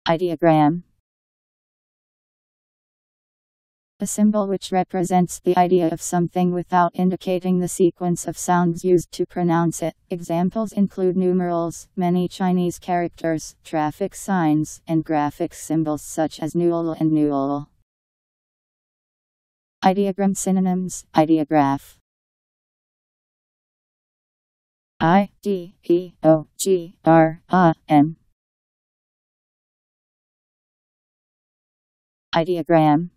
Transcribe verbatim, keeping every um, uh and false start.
Ideogram. A symbol which represents the idea of something without indicating the sequence of sounds used to pronounce it. Examples include numerals, many Chinese characters, traffic signs, and graphic symbols such as null and null. Ideogram synonyms: ideograph. I D E O G R A M. Ideogram.